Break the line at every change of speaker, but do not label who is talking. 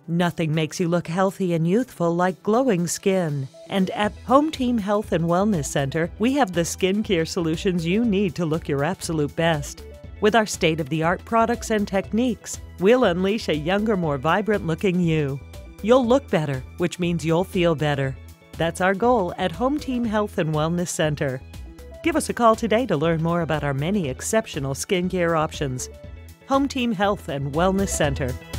Nothing makes you look healthy and youthful like glowing skin. And at Home Team Health and Wellness Center, we have the skincare solutions you need to look your absolute best. With our state-of-the-art products and techniques, we'll unleash a younger, more vibrant-looking you. You'll look better, which means you'll feel better. That's our goal at Home Team Health and Wellness Center. Give us a call today to learn more about our many exceptional skincare options. Home Team Health and Wellness Center.